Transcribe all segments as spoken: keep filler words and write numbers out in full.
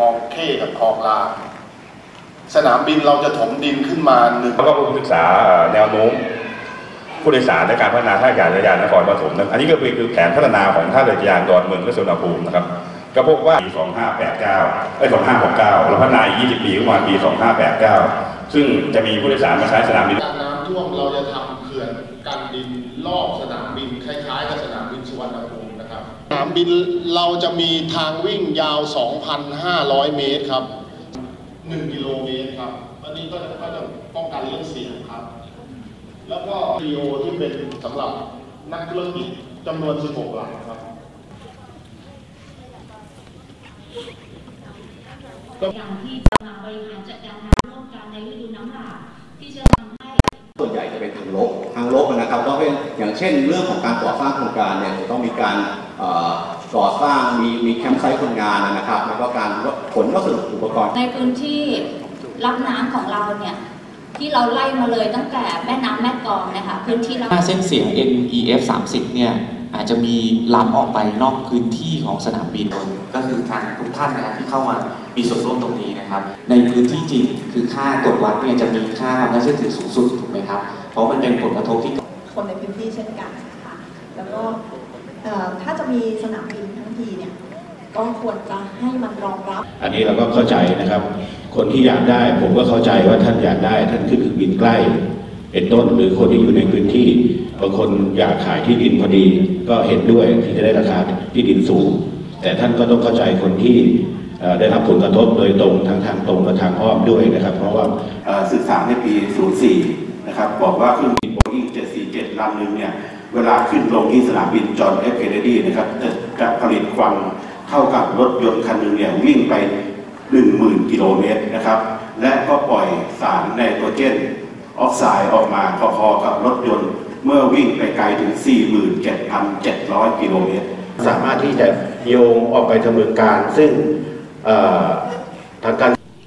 ลองเข้กับคลองลาสนามบินเราจะถมดินขึ้นมาหนึ่งแล้วก็ศึกษาแนวโน้มผู้โดยสารในการพัฒนาท่าอากาศยานนครปฐมนะอันนี้ก็คือแผนพัฒนาของท่าอากาศยานดอนเมืองและสุวรรณภูมินะครับก็พบว่าปีสองพันห้าร้อยแปดสิบเก้าไอ้สองพันห้าร้อยหกสิบเก้าเราพัฒนาอีกยี่สิบปีประมาณปีสองพันห้าร้อยแปดสิบเก้าซึ่งจะมีผู้โดยสารมาใช้สนามบินน้ำท่วมเราจะทำเขื่อนกันดินรอบสนามบินคล้ายๆกับสนามบินสุวรรณภูมินะครับสนามบินเราจะมีทางวิ่งยาว สองพันห้าร้อย เมตรครับหนึ่งกิโลเมตรครับอันนี้ก็จะป้องกันเรื่องเสียงครับแล้วก็รีโอที่เป็นสำหรับนักธุรกิจจำนวนสิบหกหลังครับอย่างที่จะมาบริหารจัดการน้ำร่วมกันในฤดูน้ำหลากที่จะทำให้ส่วนใหญ่จะเป็นทางลบทางลบนะครับก็เป็นอย่างเช่นเรื่องของการก่อสร้างโครงการเนี่ยจะต้องมีการก่อสร้างมีมีแคมป์ไซต์คนงานนะครับแล้วก็การขนวัสดุอุปกรณ์ในพื้นที่รับน้ำของเราเนี่ยที่เราไล่มาเลยตั้งแต่แม่น้ำแม่กลองนะคะพื้นที่เราเส้นเสียง เอ็น อี เอฟ สามสิบเนี่ยอาจจะมีล้ำออกไปนอกพื้นที่ของสนามบินก็คือทางทุกท่านนะครับที่เข้ามามีส่วนร่วมตรงนี้นะครับในพื้นที่จริงคือค่าตรวจวัดเนี่ยจะมีค่าความน่าเชื่อถือสูงสุดถูกไหมครับเพราะมันเป็นผลกระทบที่คนในพื้นที่เช่นกันนะคะแล้วก็ถ้าจะมีสนามบินทั้งทีเนี่ยก็ควรจะให้มันรองรับอันนี้เราก็เข้าใจนะครับคนที่อยากได้ผมก็เข้าใจว่าท่านอยากได้ท่านขึ้นเครื่องบินใกล้เป็นต้นหรือคนที่อยู่ในพื้นที่บางคนอยากขายที่ดินพอดีก็เห็นด้วยที่จะได้ราคาที่ดินสูงแต่ท่านก็ต้องเข้าใจคนที่ได้รับผลกระทบโดยตรงทางทางตรงและทางอ้อมด้วยนะครับเพราะว่าศึกษาในปีศูนย์สี่นะครับบอกว่าเครื่องบินโบอิ้งเจ็ดสี่เจ็ดลำหนึ่งเนี่ยเวลาขึ้นลงที่สนามบินจอห์นเอฟเคนเนดีนะครับจะผลิตควันเท่ากับรถยนต์คันหนึ่งเนี่ยวิ่งไปหนึ่งหมื่นกิโลเมตรนะครับและก็ปล่อยสารไนโตรเจนออกไซด์ออกมาพอๆกับรถยนต์เมื่อวิ่งไปไกลถึง สี่หมื่นเจ็ดพันเจ็ดร้อย กิโลเมตรสามารถที่จะโยงออกไปทางเมืองการซึ่งทางการ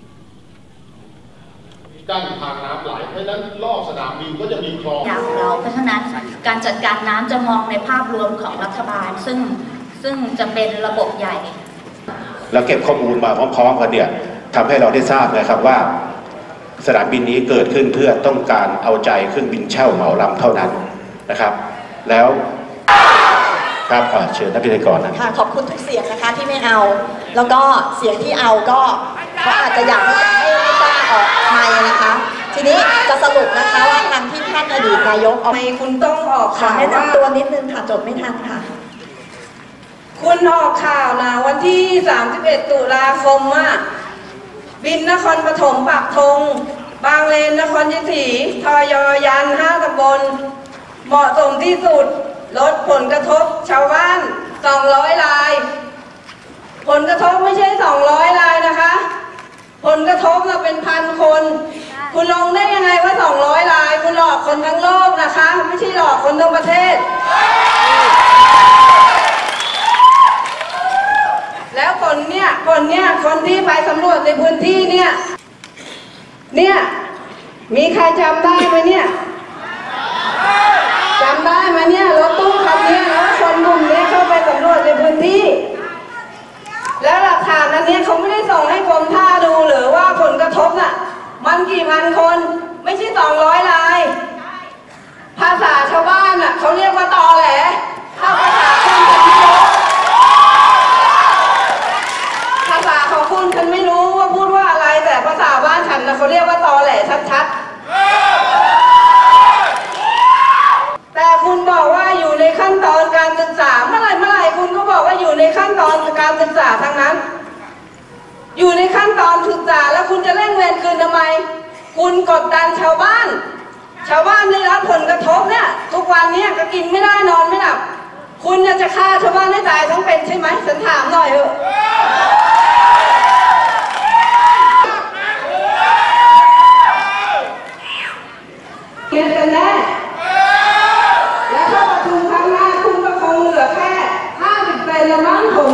กั้นทางน้ำไหลเพราะฉะนั้นรอบสนามบินก็จะมีคลองอย่างเราเพราะฉะนั้นการจัดการน้ำจะมองในภาพรวมของรัฐบาลซึ่งซึ่งจะเป็นระบบใหญ่แล้วเก็บข้อมูลมาพร้อมๆกันเนี่ยทำให้เราได้ทราบนะครับว่าสนามบินนี้เกิดขึ้นเพื่อต้องการเอาใจเครื่องบินเช่าเหมาลำเท่านั้นนะครับแล้วครับเชิญท่านพิธีกรนะค่ะขอบคุณทุกเสียงนะคะที่ไม่เอาแล้วก็เสียงที่เอาก็เขาอาจจะอยากให้ไม่กล้าออกไม่นะคะทีนี้จะสรุปนะคะว่าทางที่ท่านอดีตนายกออกไม่คุณต้องออกข่าวแนะนำตัวนิดนึงค่ะจบไม่ทันค่ะคุณออกข่าวนะวันที่สามสิบเอ็ดตุลาคมอ่ะบินนครปฐมปักธงบางเลนนครชัยศรีทอยยันห้าตำบลเหมาะสมที่สุดลดผลกระทบชาวบ้านสองร้อยรายผลกระทบไม่ใช่สองร้อยรายนะคะผลกระทบเราเป็นพันคนคุณลงได้ยังไงว่าสองร้อยรายคุณหลอกคนทั้งโลกนะคะไม่ใช่หลอกคนทั้งประเทศแล้วคนเนี่ยคนเนี่ยคนที่ไปสำรวจในพื้นที่เนี่ยเนี่ยมีใครจำได้ไหมเนี่ยจำได้ไหมเนี่ยรถตู้คันนี้แล้วคนกลุ่มนี้เข้าไปสำรวจในพื้นที่แล้วหลักฐานอันนี้เขาไม่ได้ส่งให้กรมท่าดูหรือว่าผลกระทบน่ะมันกี่พันคนไม่ใช่สองร้อยรายภาษาชาวบ้านน่ะเขาเรียกว่าตอแหลถ้าภาษาคนจะไม่รู้ภาษาของคุณฉันไม่รู้ว่าพูดว่าอะไรแต่ภาษาบ้านฉันนะเขาเรียกว่าตอแหลชัดๆแต่คุณบอกว่าอยู่ในขั้นตอนการศึกษาเมื่อไหร่เมื่อไหร่คุณก็บอกว่าอยู่ในขั้นตอนการศึกษาทั้งนั้นอยู่ในขั้นตอนศึกษาแล้วคุณจะเร่งเวรคืนทำไมคุณกดดันชาวบ้านชาวบ้านได้รับผลกระทบเนี่ยทุกวันนี้ก็กินไม่ได้นอนไม่หลับคุณจะฆ่าชาวบ้านให้ตายทั้งเป็นใช่ไหมฉันถามหน่อยเถอะเกิดกันแน่และถ้าประชุมครั้งหน้าคุณก็คงเหลือแค่ห้าสิบเป็นละมั้งผม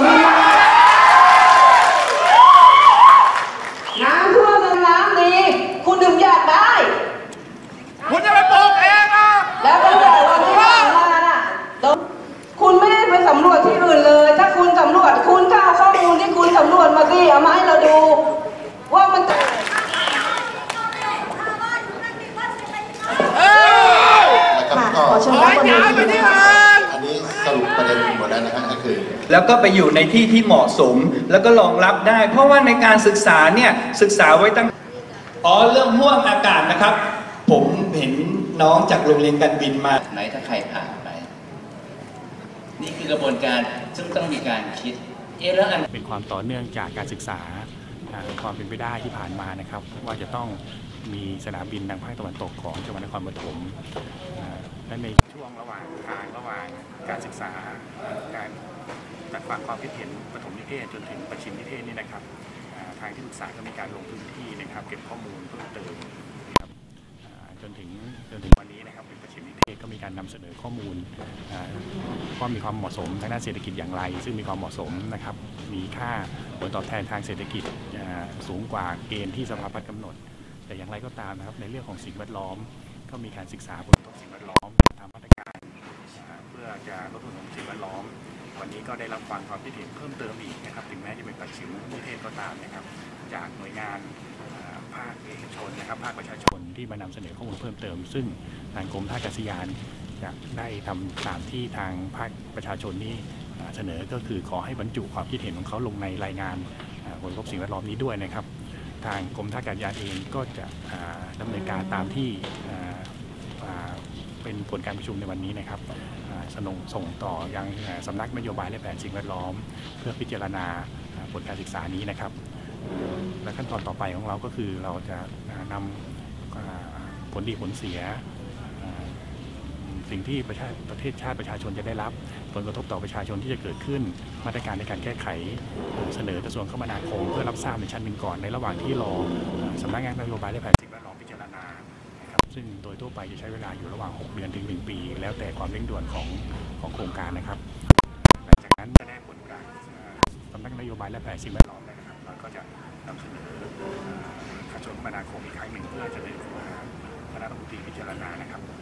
น้ำท่วมน้ำดีคุณถึงอยากได้คุณจะไปปลูกเองนะแล้วตั้งแต่วันที่ผ่านมาน่ะคุณไม่ได้ไปสำรวจที่อื่นเลยถ้าคุณสำรวจคุณก็เอาข้อมูลที่คุณสำรวจแล้วก็ไปอยู่ในที่ที่เหมาะสมแล้วก็รองรับได้เพราะว่าในการศึกษาเนี่ยศึกษาไว้ตั้งอ๋อเรื่องห่วงอากาศนะครับผมเห็นน้องจากโรงเรียนการบินมาไหนถ้าใครผ่านไปนี่คือกระบวนการซึ่งต้องมีการคิดเอ๊ะแล้วอันเป็นความต่อเนื่องจากการศึกษาความเป็นไปได้ที่ผ่านมานะครับว่าจะต้องมีสนามบินทางภาคตะวันตกของจังหวัดนครปฐมและในช่วงระหว่างทางระหว่างการศึกษาการตัดฟังความคิดเห็นปฐมนิเทศจนถึงประชิมนิเทศนี่นะครับทางที่ปรึกษาก็มีการลงพื้นที่นะครับเก็บข้อมูลเพิ่มเติมนะครับจนถึงจนถึงวันนี้นะครับเป็นประชิมนิเทศก็มีการนำเสนอข้อมูลว่ามีความเหมาะสมทางด้านเศรษฐกิจอย่างไรซึ่งมีความเหมาะสมนะครับมีค่าผลตอบแทนทางเศรษฐกิจสูงกว่าเกณฑ์ที่สภาพัฒน์กำหนดแต่อย่างไรก็ตามนะครับในเรื่องของสิ่งแวดล้อมก็มีการศึกษาผลกระทบสิ่งแวดล้อมทำมาตรการเพื่อจะลดผลกระทบสิ่งแวดล้อมวันนี้ก็ได้รับฟังความคิดเห็นเพิ่มเติมอีกนะครับถึงแม้จะเป็นประชิมนิเทศก็ตามนะครับจากหน่วยงานภาคเอกชนนะครับภาคประชาชนที่มานำเสนอข้อมูลเพิ่มเติมซึ่งทางกรมท่าอากาศยานจะได้ทำตามที่ทางภาคประชาชนนี้เสนอก็คือขอให้บรรจุความคิดเห็นของเขาลงในรายงานผลกระทบสิ่งแวดล้อมนี้ด้วยนะครับทางกรมท่าอากาศยานเองก็จะดำเนินการตามที่เป็นผลการประชุมในวันนี้นะครับส่งส่งต่อยังสำนักนโยบายและแผนสิ่งแวดล้อมเพื่อพิจารณาผลการศึกษานี้นะครับและขั้นตอนต่อไปของเราก็คือเราจะนำผลดีผลเสียสิ่งที่ประชาประเทศชาติประชาชนจะได้รับผลกระทบต่อประชาชนที่จะเกิดขึ้นมาตรการในการแก้ไขเสนอกระทรวงคมนาคมเพื่อรับทราบในชั้นหนึ่งก่อนในระหว่างที่รอสำนักงานนโยบายและแผนสิ่งแวดล้อมพิจารณาซึ่งโดยทั่วไปจะใช้เวลาอยู่ระหว่างหกเดือนถึงหนึ่งปีแล้วแต่ความเร่งด่วนของของโครงการนะครับหลังจากนั้นเมื่อได้ผลการสำนักนโยบายและแผนสิ่งแวดล้อมนะครับเราก็จะนำเสนอกระทรวงคมนาคมอีกครั้งหนึ่งเพื่อจะได้คณะรัฐมนตรีพิจารณานะครับ